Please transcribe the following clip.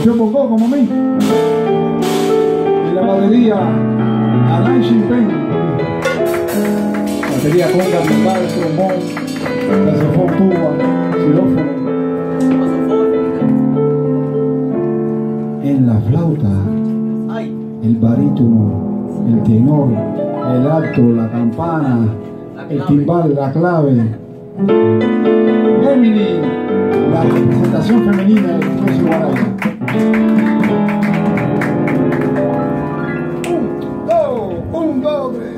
Conoció Bongo como a mí. En la batería, Alain Chimpén. Batería, conga, timbal, trombón, saxofón, tuba, xilófono. En la flauta, el barítono, el tenor, el alto, la campana, el timbal, la clave. Emily, la representación femenina del Expreso Guaracha. Un, dos, tres.